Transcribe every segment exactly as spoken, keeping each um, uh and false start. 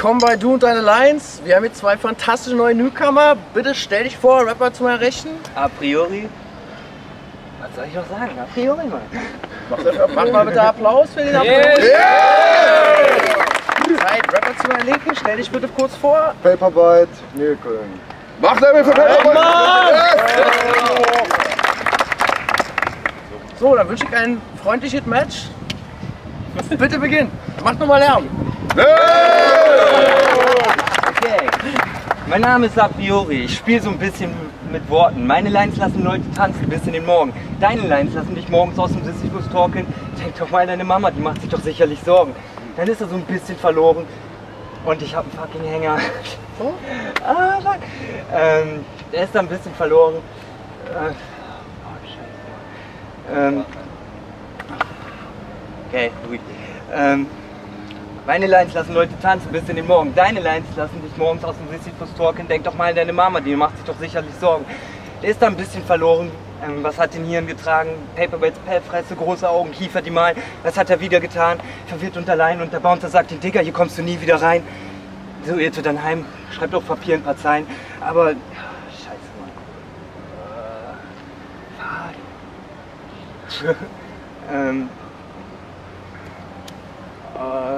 willkommen bei Du und deine Lines. Wir haben hier zwei fantastische neue Newcomer. Bitte stell dich vor, Rapper zu meiner Rechten. A priori. Was soll ich noch sagen? A priori, Mann. Mach, mach mal bitte Applaus für den Applaus. Yeah. Yeah. Zeit, Rapper zu meiner Linken. Stell dich bitte kurz vor. Paperbite, Nilköln. Mach damit für Paperbite! So, dann wünsche ich ein freundliches Match. Bitte beginnen. Macht nochmal Lärm. Okay. Mein Name ist A priori. Ich spiele so ein bisschen mit Worten. Meine Lines lassen Leute tanzen bis in den Morgen. Deine Lines lassen dich morgens aus dem Sisyphus torkeln. Denk doch mal an deine Mama, die macht sich doch sicherlich Sorgen. Dann ist er so ein bisschen verloren. Und ich habe einen fucking Hänger. Oh? Ah, fuck. Ähm, der ist da ein bisschen verloren. Äh, oh, scheiße. Ähm, okay, ruhig. Ähm, meine Lines lassen Leute tanzen bis in den Morgen. Deine Lines lassen dich morgens aus dem Sisyphus torkeln. Denk doch mal an deine Mama, die macht sich doch sicherlich Sorgen. Der ist da ein bisschen verloren. Ähm, was hat den Hirn getragen? Paperbaits Pellfresse, große Augen, Kiefer, die malen. Was hat er wieder getan? Verwirrt und allein. Und der Bouncer sagt den Digger, hier kommst du nie wieder rein. So irrte dann heim, schreibt auf Papier ein paar Zeilen. Aber, ja, scheiße, Mann. Äh, ähm, äh,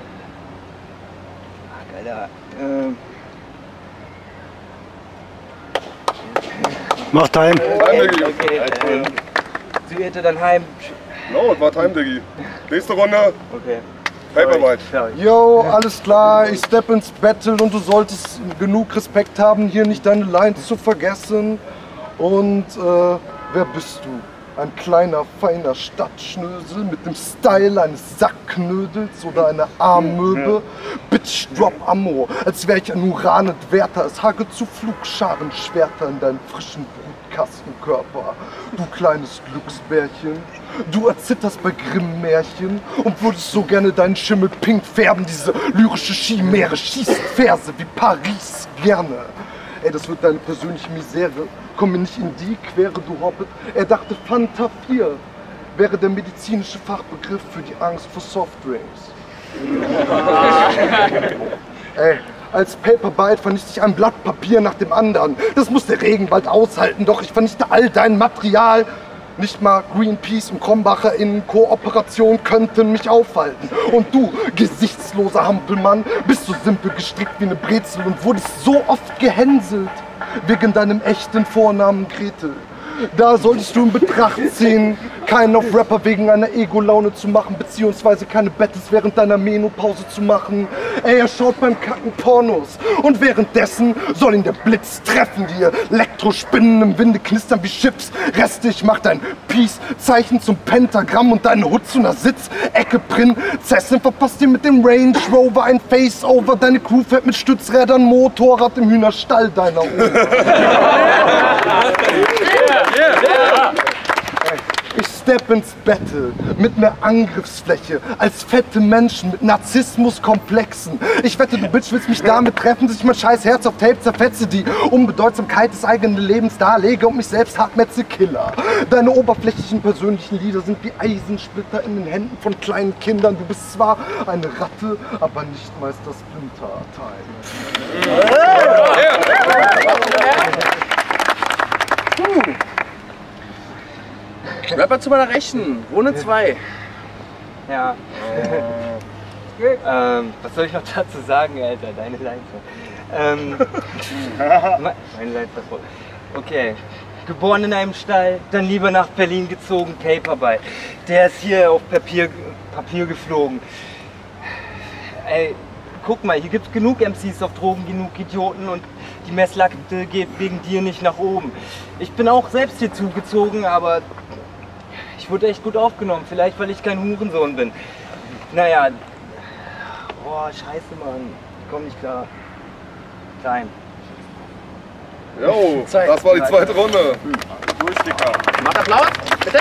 Alter, ähm. Mach Time. Okay, okay, ähm, sie irrte dann heim. No, es war Time, Diggi. Nächste Runde. Okay. Paperbite. Yo, alles klar, ich step ins Battle und du solltest genug Respekt haben, hier nicht deine Lines zu vergessen. Und äh, wer bist du? Ein kleiner, feiner Stadtschnösel mit dem Style eines Sackknödels oder einer Armmöbe? Bitch, drop Ammo, als wäre ich ein Uranentwerter. Es hagelt zu Flugscharenschwerter in deinen frischen Brutkastenkörper. Du kleines Glücksbärchen, du erzitterst bei Grimm-Märchen und würdest so gerne deinen Schimmel pink färben. Diese lyrische Chimäre schießt Verse wie Paris gerne. Ey, das wird deine persönliche Misere. Komm mir nicht in die Quere, du Hobbit. Er dachte, Fanta vier wäre der medizinische Fachbegriff für die Angst vor Softdrinks. Ey, als Paperbite vernichte ich ein Blatt Papier nach dem anderen. Das muss der Regenwald aushalten, doch ich vernichte all dein Material. Nicht mal Greenpeace und Krombacher in Kooperation könnten mich aufhalten. Und du, gesichtsloser Hampelmann, bist so simpel gestrickt wie eine Brezel und wurdest so oft gehänselt. Wegen deinem echten Vornamen Gretel. Da solltest du in Betracht ziehen, keinen auf Rapper wegen einer Ego-Laune zu machen, beziehungsweise keine Battles während deiner Menopause zu machen. Ey, er schaut beim Kacken Pornos und währenddessen soll ihn der Blitz treffen, die Elektrospinnen im Winde knistern wie Chips. Reste, ich mach dein Peace-Zeichen zum Pentagramm und deine Hut zu einer Sitzecke Prinzessin verpasst dir mit dem Range Rover ein Face-Over. Deine Crew fährt mit Stützrädern Motorrad im Hühnerstall deiner Oma. Ich step ins Battle mit mehr Angriffsfläche als fette Menschen mit Narzissmuskomplexen. Ich wette, du Bitch willst mich damit treffen, dass ich mein scheiß Herz auf Tape zerfetze, die Unbedeutsamkeit des eigenen Lebens darlege und mich selbst hartmetze Killer. Deine oberflächlichen persönlichen Lieder sind wie Eisensplitter in den Händen von kleinen Kindern. Du bist zwar eine Ratte, aber nicht Meister Splinter Time. Rapper zu meiner Rechten, Runde zwei. Ja. ähm, was soll ich noch dazu sagen, Alter? Deine Lines. Ähm, meine Lines davor. Okay. Geboren in einem Stall, dann lieber nach Berlin gezogen, Paperbite. Der ist hier auf Papier, Papier geflogen. Ey, guck mal, hier gibt's genug M Cs auf Drogen, genug Idioten und die Messlatte geht wegen dir nicht nach oben. Ich bin auch selbst hier zugezogen, aber ich wurde echt gut aufgenommen, vielleicht weil ich kein Hurensohn bin. Naja, boah, scheiße, Mann, ich komm nicht klar. Time. Jo, das war die zweite Runde. Durchsticker. Macht Applaus, bitte.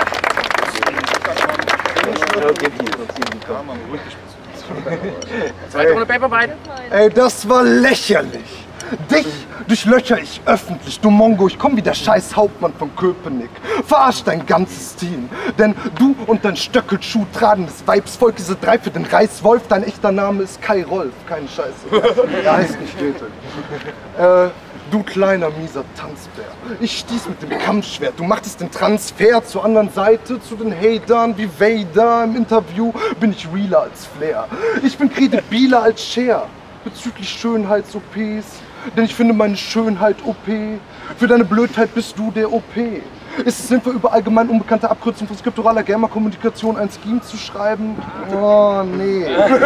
Zweite Runde Paperbite. Ey, das war lächerlich. Dich durchlöcher ich öffentlich, du Mongo, ich komm wie der scheiß Hauptmann von Köpenick. Verarsch dein ganzes Team, denn du und dein Stöckelschuh tragendes Weibsvolk, diese drei für den Reißwolf, dein echter Name ist Kai Rolf, keine Scheiße. Er heißt nicht Goethe. Äh, du kleiner, mieser Tanzbär, ich stieß mit dem Kampfschwert, du machtest den Transfer zur anderen Seite, zu den Hatern wie Vader. Im Interview bin ich realer als Flair. Ich bin kredibiler als Cher bezüglich Schönheits-O Ps, denn ich finde meine Schönheit O P. Für deine Blödheit bist du der O P. Ist es sinnvoll, über allgemein unbekannte Abkürzungen von skripturaler Gamma-Kommunikation ein Scheme zu schreiben? Oh, nee.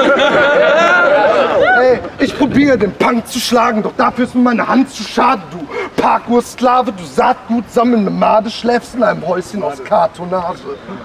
Ey, ich probiere den Punk zu schlagen, doch dafür ist mir meine Hand zu schade, du Parkour-Sklave, du Saatgut sammelnde Made, schläfst in einem Häuschen aus Kartonage.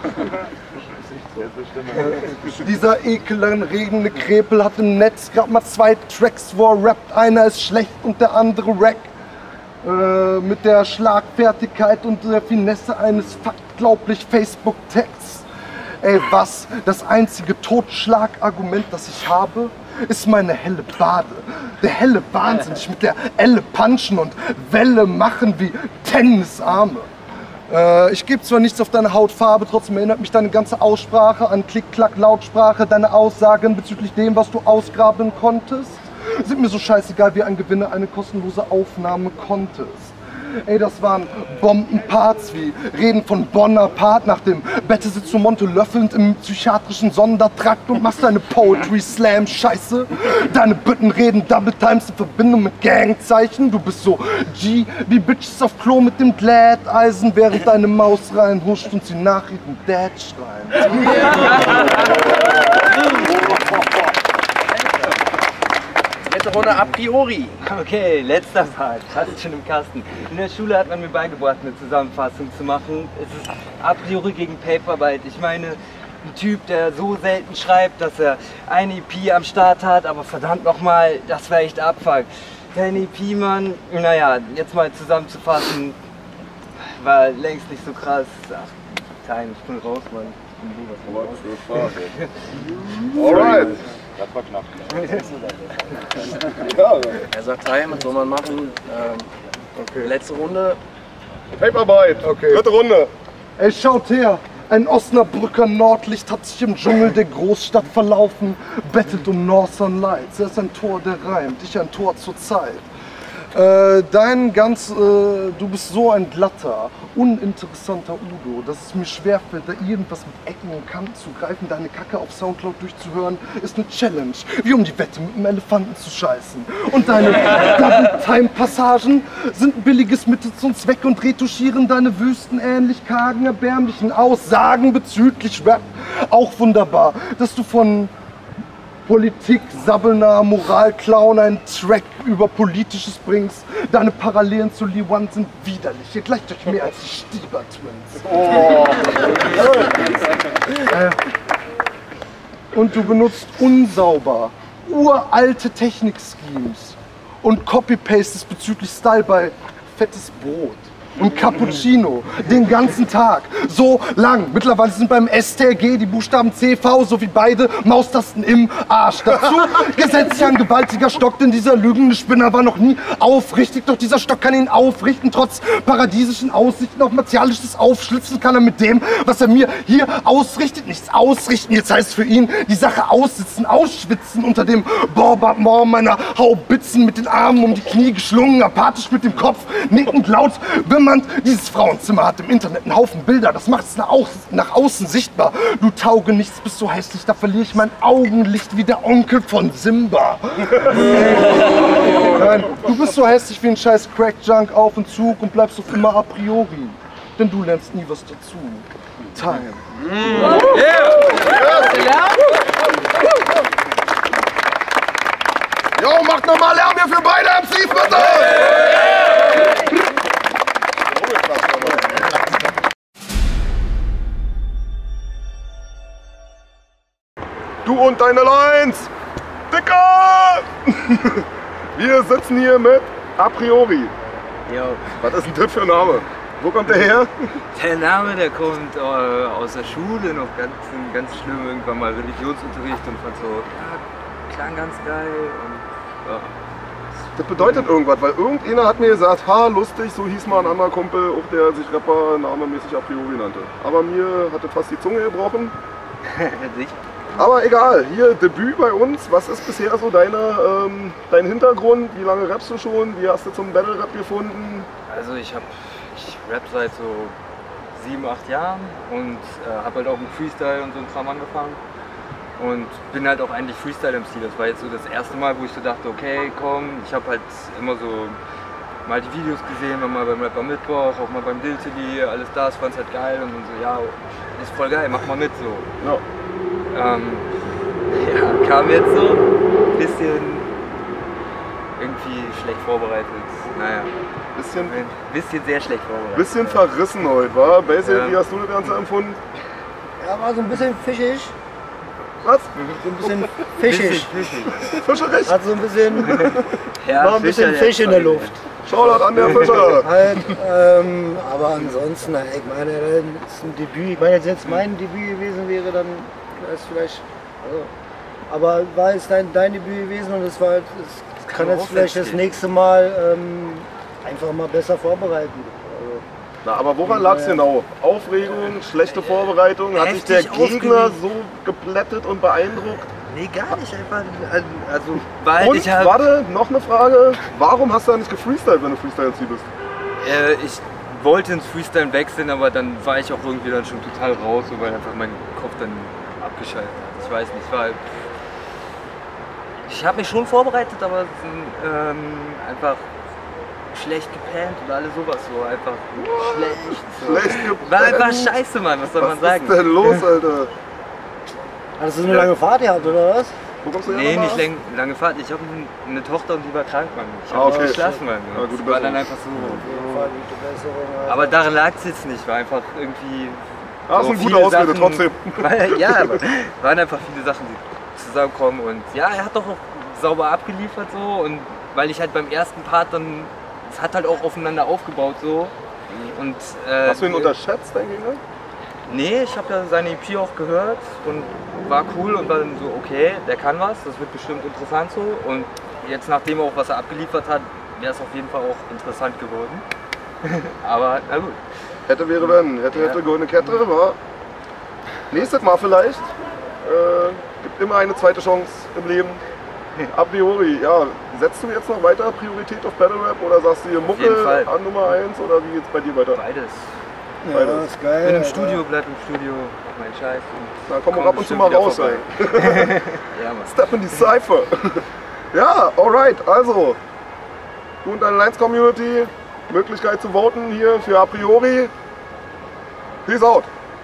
Dieser ekelanregende Krepel hat im Netz gerade mal zwei Tracks, wo er rappt. Einer ist schlecht und der andere Rack. Äh, mit der Schlagfertigkeit und der Finesse eines unglaublich Facebook-Texts. Ey, was? Das einzige Totschlagargument, das ich habe, ist meine helle Bade. Der helle Wahnsinn, ich mit der Elle punchen und Welle machen wie Tennisarme. Äh, ich gebe zwar nichts auf deine Hautfarbe, trotzdem erinnert mich deine ganze Aussprache an Klick-Klack-Lautsprache. Deine Aussagen bezüglich dem, was du ausgraben konntest, sind mir so scheißegal wie ein Gewinner eine kostenlose Aufnahme Contest. Ey, das waren Bombenparts wie Reden von Bonaparte nach dem Bette sitzt du Monte löffelnd im psychiatrischen Sondertrakt und machst deine Poetry Slam Scheiße. Deine Bütten reden Double Times in Verbindung mit Gangzeichen. Du bist so G wie Bitches auf Klo mit dem Glätteisen, während deine Maus reinhuscht und sie nach ihrem Dad schreien. Letzte Runde a priori. Okay, letzter Part, hatte ich schon im Kasten. In der Schule hat man mir beigebracht, eine Zusammenfassung zu machen. Es ist a priori gegen Paperarbeit. Ich meine, ein Typ, der so selten schreibt, dass er eine E P am Start hat, aber verdammt nochmal, das war echt Abfuck. Kein E P, Mann. Naja, jetzt mal zusammenzufassen, war längst nicht so krass. Ach, Time, ich bin raus, Mann. Alright. Das war knapp. Er sagt Time, was soll man machen? Ähm, Okay. letzte Runde. Paperbite. Okay. Dritte Runde. Ey, schaut her! Ein Osnabrücker Nordlicht hat sich im Dschungel der Großstadt verlaufen, bettelt um Northern Lights. Er ist ein Tor, der reimt, ich ein Tor zur Zeit. Äh, dein ganz, äh, du bist so ein glatter, uninteressanter Udo, dass es mir schwerfällt, da irgendwas mit Ecken und Kanten zu greifen. Deine Kacke auf Soundcloud durchzuhören, ist eine Challenge, wie um die Wette mit einem Elefanten zu scheißen. Und deine Double-Time-Passagen sind ein billiges Mittel zum Zweck und retuschieren deine wüstenähnlich kargen, erbärmlichen Aussagen bezüglich Rap. Auch wunderbar, dass du von Politik, Sabbelner, Moralclown, einen Track über Politisches bringst. Deine Parallelen zu Lee One sind widerlich. Ihr gleicht euch mehr als die Stieber-Twins. Oh. äh, und du benutzt unsauber uralte Technik-Schemes und copy-pastest bezüglich Style bei fettes Brot und Cappuccino den ganzen Tag, so lang. Mittlerweile sind beim S T R G die Buchstaben C V sowie beide Maustasten im Arsch. Dazu gesetzt sich ein gewaltiger Stock, denn dieser lügende Spinner war noch nie aufrichtig. Doch dieser Stock kann ihn aufrichten, trotz paradiesischen Aussichten auf martialisches Aufschlitzen kann er mit dem, was er mir hier ausrichtet, nichts ausrichten. Jetzt heißt für ihn die Sache aussitzen, ausschwitzen unter dem Borbardement meiner Haubitzen, mit den Armen um die Knie geschlungen, apathisch mit dem Kopf, nickend laut wimmernd. Dieses Frauenzimmer hat im Internet einen Haufen Bilder, das macht es nach, au nach außen sichtbar. Du tauge nichts, bist so hässlich, da verliere ich mein Augenlicht wie der Onkel von Simba. Nein, du bist so hässlich wie ein scheiß Crack-Junk auf dem Zug und bleibst auf immer a priori. Denn du lernst nie was dazu. Time. Jo, macht nochmal Lärm hier für beide M Cs, bitte! Du und deine Lines! Dicker! Wir sitzen hier mit A priori. Jo, Was ist denn das für ein Name? Wo kommt der her? der Name, der kommt äh, aus der Schule, noch ganz, ganz schlimm, irgendwann mal Religionsunterricht und fand so, ja, klang ganz geil und ja, Das bedeutet irgendwas, weil irgendeiner hat mir gesagt, ha, lustig, so hieß mal ein anderer Kumpel, auch der sich Rapper namemäßig a priori nannte. Aber mir hatte fast die Zunge gebrochen. Aber egal, hier Debüt bei uns. Was ist bisher so deine, ähm, dein Hintergrund? Wie lange rappst du schon? Wie hast du zum Battle Rap gefunden? Also ich habe, ich rap seit so sieben, acht Jahren und äh, habe halt auch mit Freestyle und so ein Kram angefangen. Und bin halt auch eigentlich Freestyle-M C. Das war jetzt so das erste Mal, wo ich so dachte, okay, komm, ich habe halt immer so mal die Videos gesehen, mal beim Rapper Mittwoch, auch mal beim Diltily, alles das, fand's halt geil und dann so, ja, ist voll geil, mach mal mit so. Ja. Ähm, ja, kam jetzt so ein bisschen irgendwie schlecht vorbereitet. Naja, Bisschen, ein bisschen sehr schlecht vorbereitet. bisschen verrissen heute, wa? Basil, Ja. wie hast du das Ganze empfunden? Ja, war so ein bisschen fischig. Was? So ein bisschen fischig. Fischerig? Hat so ein bisschen, Ja, war ein bisschen Fischer, Fisch in der Luft. Shoutout an der Fischer! Halt, ähm, aber ansonsten, na, ich meine, das ist ein Debüt. Ich meine, jetzt jetzt mein Debüt gewesen wäre, dann wäre es vielleicht. Also, aber war es dein, dein Debüt gewesen und es war halt, es kann man jetzt auch vielleicht das erzählen. nächste Mal ähm, einfach mal besser vorbereiten. Also, Na, aber woran lag es genau? Aufregung, schlechte Vorbereitung? Hat sich der Heftig Gegner aufgeregt. so geplättet und beeindruckt? Nee, gar nicht, einfach, also, weil Und, ich hab, warte, noch eine Frage. Warum hast du da nicht gefreestylt, wenn du Freestyle-M C bist? äh, ich wollte ins Freestyle wechseln, aber dann war ich auch irgendwie dann schon total raus, so, weil einfach mein Kopf dann abgeschaltet hat. Ich weiß nicht, es war halt, ich habe mich schon vorbereitet, aber ähm, einfach schlecht gepennt und alles sowas, so einfach schlecht. So. Schlecht gepennt? War einfach scheiße, Mann, was soll man Was sagen? ist denn los, Alter? hast du so eine lange Fahrt gehabt, oder was? Wo kommst du her Nee, nochmal? nicht lang, lange Fahrt. Ich habe eine Tochter und die war krank, Mann. Ich habe Ah, okay. nicht geschlafen, Mann. Ja, gute Das war dann Besserung. einfach so. Auf jeden Fall gute Besserung. Alter. Aber daran lag es jetzt nicht, war einfach irgendwie. Ah, ist so eine gute viele Ausrede, Sachen- trotzdem. Weil, ja, aber waren einfach viele Sachen, die zusammenkommen und ja, er hat doch auch sauber abgeliefert so und weil ich halt beim ersten Part dann, es hat halt auch aufeinander aufgebaut so und äh, Hast du ihn unterschätzt, dein Gegner? Nee, ich habe ja seine E P auch gehört und war cool und war dann so, okay, der kann was, das wird bestimmt interessant so und jetzt nachdem auch was er abgeliefert hat, wäre es auf jeden Fall auch interessant geworden. Aber na gut. Hätte, wäre, wenn. Hätte, Ja. hätte, goldene Kette, war. Nächstes Mal vielleicht. Äh, gibt immer eine zweite Chance im Leben. A priori, ja. Setzt du jetzt noch weiter Priorität auf Battle Rap oder sagst du hier Mucke jeden Fall. an Nummer eins oder wie geht's bei dir weiter? Beides. ja, beides. ist geil. Bin im Alter. Studio, bleib im Studio, mach meinen Scheiß. Und Na komm komm ab und zu bestimmt mal wieder raus, vorbei. ey. Ja, Mann. Step in die Cypher. Ja, alright, also. Du und deine Lines-Community, Möglichkeit zu voten hier für A priori. Peace out.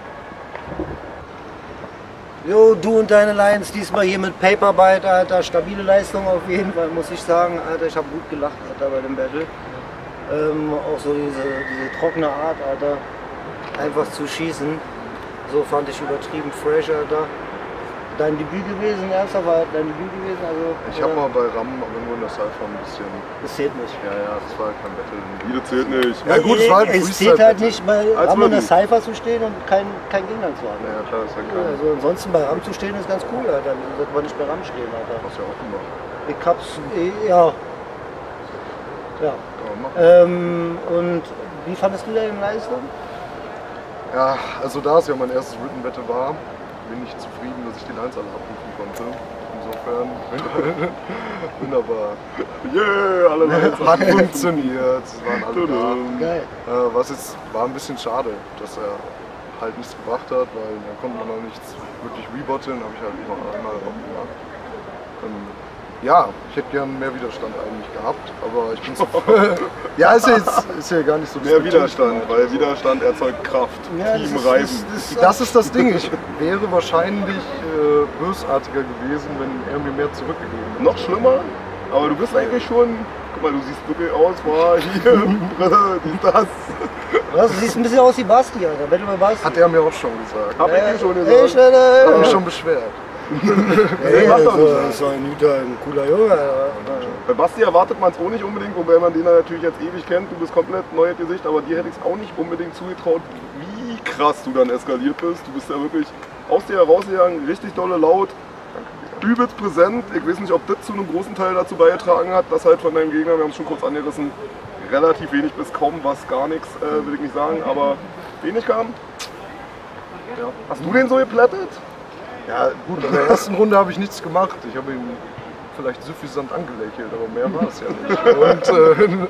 Jo, du und deine Lions, diesmal hier mit Paperbite, Alter, stabile Leistung auf jeden Fall, muss ich sagen, Alter, ich habe gut gelacht, Alter, bei dem Battle. Ähm, auch so diese, diese trockene Art, Alter, einfach zu schießen, so fand ich übertrieben fresh, Alter. Dein Debüt gewesen, ernsthaft, war dein Debüt gewesen, also... Ich habe mal bei Ram, aber nur in der Cypher ein bisschen. Das zählt nicht. Ja, ja, das war kein Battle. Wieder zählt nicht. Ja gut, es war halt ein Es zählt halt Freestyle-Battle. nicht, bei Als Ram in der Rookie. Cypher zu stehen und kein, kein Gegner zu haben. Ja, klar, ist ja Ja, klar. also ansonsten bei Ram zu stehen ist ganz cool, Alter. Dann sollte man nicht bei Ram stehen, Alter. Hast du ja auch gemacht. Ich hab's, eh, ja. Ja. Kann man machen. Ähm, und wie fandest du deine Leistung? Ja, also da es ja mein erstes Written Battle war, bin ich zufrieden, dass ich die Lines alle abrufen konnte. Insofern wunderbar. Yeah, alle Lines. Hat funktioniert, es waren alle da. Geil. Äh, was jetzt war ein bisschen schade, dass er halt nichts gebracht hat, weil da konnte man auch nichts wirklich rebotteln, habe ich halt noch einmal auch gemacht. Ähm, ja, ich hätte gern mehr Widerstand eigentlich gehabt, aber ich bin so. Ja, ist ja, jetzt, ist ja gar nicht so Mehr diskutiert. Widerstand, weil Widerstand erzeugt Kraft. Ja, das Team ist- Reisen. das ist- Das ist das Ding. Ich wäre wahrscheinlich äh, bösartiger gewesen, wenn er mir mehr zurückgegeben hätte. Noch schlimmer, aber du bist eigentlich schon. Guck mal, du siehst wirklich aus, war hier, Brille, dies, das. Was, du siehst ein bisschen aus wie Basti, Alter. Battle bei Basti. Hat er mir auch schon gesagt. Hab ich dir schon Ey, gesagt. Schnelle! Hat mich schon beschwert. Ey, mach doch so, nicht. so ein guter, ein cooler Junge, Alter. Bei Basti erwartet man es auch nicht unbedingt, wobei man den ja natürlich jetzt ewig kennt. Du bist komplett neues Gesicht, aber dir hätte ich es auch nicht unbedingt zugetraut, wie krass du dann eskaliert bist. Du bist ja wirklich aus dir herausgegangen, richtig dolle laut. übelst präsent. Ich weiß nicht, ob das zu einem großen Teil dazu beigetragen hat, dass halt von deinem Gegner, wir haben es schon kurz angerissen, relativ wenig bis kaum was, gar nichts, äh, will ich nicht sagen, aber wenig kam. Ja. Hast du den so geplättet? Ja gut, in der ersten Runde habe ich nichts gemacht. Ich habe ihn vielleicht suffisant angelächelt, aber mehr war es ja nicht. Und äh,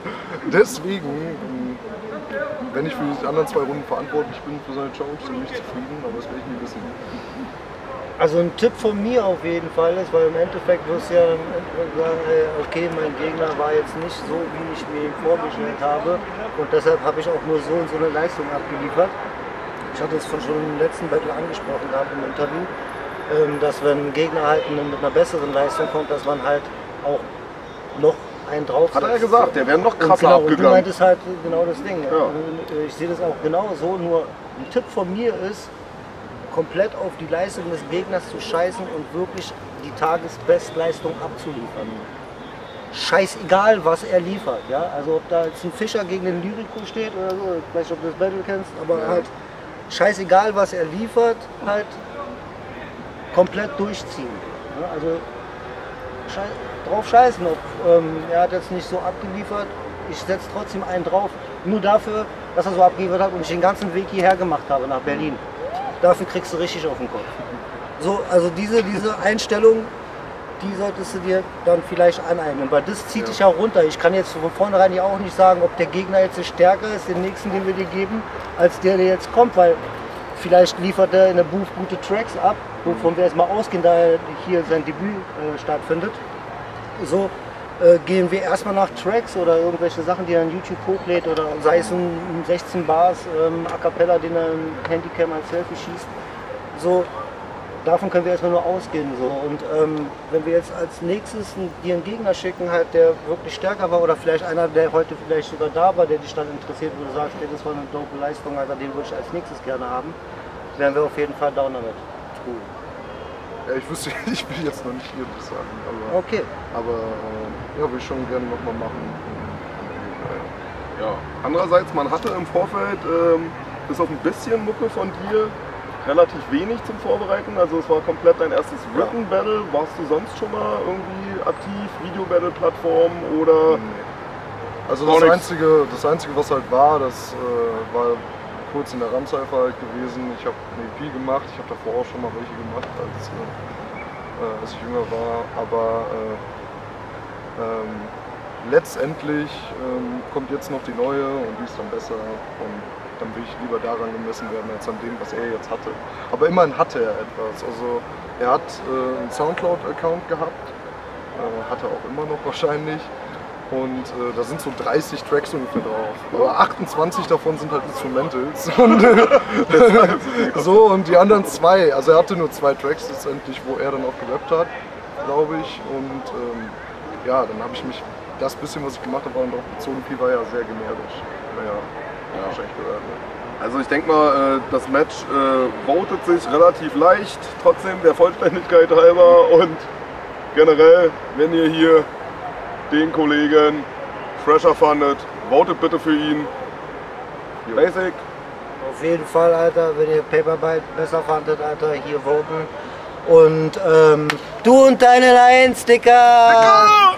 deswegen, wenn ich für die anderen zwei Runden verantwortlich bin für seine Challenge, bin ich zufrieden, aber das will ich nie wissen. Also ein Tipp von mir auf jeden Fall ist, weil im Endeffekt wirst du ja sagen, okay, mein Gegner war jetzt nicht so, wie ich mir ihn vorgestellt habe und deshalb habe ich auch nur so und so eine Leistung abgeliefert. Ich hatte es schon im letzten Battle angesprochen gehabt im Interview, dass wenn ein Gegner halt mit einer besseren Leistung kommt, dass man halt auch noch einen drauf hat er ja gesagt, der wäre noch krasser genau, abgegangen. Und du meintest halt genau das Ding. Ja. Ich sehe das auch genau so, nur ein Tipp von mir ist, komplett auf die Leistung des Gegners zu scheißen und wirklich die Tagesbestleistung abzuliefern. Scheißegal, was er liefert. Ja? Also ob da jetzt ein Fischer gegen den Lyrico steht oder so, ich weiß nicht, ob du das Battle kennst, aber ja. halt scheißegal, was er liefert, halt komplett durchziehen. Ja? Also schei drauf scheißen, ob, ähm, er hat jetzt nicht so abgeliefert, ich setze trotzdem einen drauf, nur dafür, dass er so abgeliefert hat und ich den ganzen Weg hierher gemacht habe nach Berlin. Dafür kriegst du richtig auf den Kopf. So, also diese, diese Einstellung, die solltest du dir dann vielleicht aneignen, weil das zieht ja. dich auch runter. Ich kann jetzt von vornherein ja auch nicht sagen, ob der Gegner jetzt stärker ist, den nächsten, den wir dir geben, als der, der jetzt kommt, weil vielleicht liefert er in der Booth gute Tracks ab, wovon wir jetzt mal ausgehen, da er hier sein Debüt äh, stattfindet. So äh, gehen wir erstmal nach Tracks oder irgendwelche Sachen, die er an YouTube hochlädt, oder sei es ein sechzehn Bars ähm, A Cappella, den er im Handycam als Selfie schießt. So, davon können wir erstmal nur ausgehen. So. Und ähm, wenn wir jetzt als nächstes dir einen Gegner schicken, halt, der wirklich stärker war, oder vielleicht einer, der heute vielleicht sogar da war, der dich dann interessiert, wo du sagst, ey, das war eine dope Leistung, also den würde ich als nächstes gerne haben, wären wir auf jeden Fall down damit. Cool. Ja, ich wüsste, ich will jetzt noch nicht hier das sagen, aber, okay. aber äh, ja, will ich schon gerne nochmal machen. Ja. Andererseits, man hatte im Vorfeld ähm, bis auf ein bisschen Mucke von dir relativ wenig zum Vorbereiten, also es war komplett dein erstes Written Battle. Warst du sonst schon mal irgendwie aktiv, Video-Battle-Plattform oder? Nee. Also das Einzige, das Einzige, was halt war, das äh, war kurz in der Ramcypher halt gewesen. Ich habe eine E P gemacht, ich habe davor auch schon mal welche gemacht, als, äh, als ich jünger war, aber äh, ähm, letztendlich ähm, kommt jetzt noch die neue und die ist dann besser und dann will ich lieber daran gemessen werden als an dem, was er jetzt hatte. Aber immerhin hatte er etwas. Also er hat äh, einen Soundcloud-Account gehabt, äh, hat er auch immer noch wahrscheinlich. Und äh, da sind so dreißig Tracks ungefähr drauf. Aber achtundzwanzig davon sind halt Instrumentals. Und, äh, so, und die anderen zwei, also er hatte nur zwei Tracks letztendlich, wo er dann auch gerappt hat, glaube ich. Und ähm, ja, dann habe ich mich, das bisschen, was ich gemacht habe, darauf bezogen, viel war ja sehr generisch. Naja. Ja. Wahrscheinlich gehört, ne? Also ich denke mal, das Match äh, votet sich relativ leicht, trotzdem der Vollständigkeit halber, und generell, wenn ihr hier den Kollegen Fresher fandet, votet bitte für ihn. Jo. Basic. Auf jeden Fall, Alter, wenn ihr Paperbite besser fandet, Alter, hier voten. Und ähm, du und deine Lions, Dicker!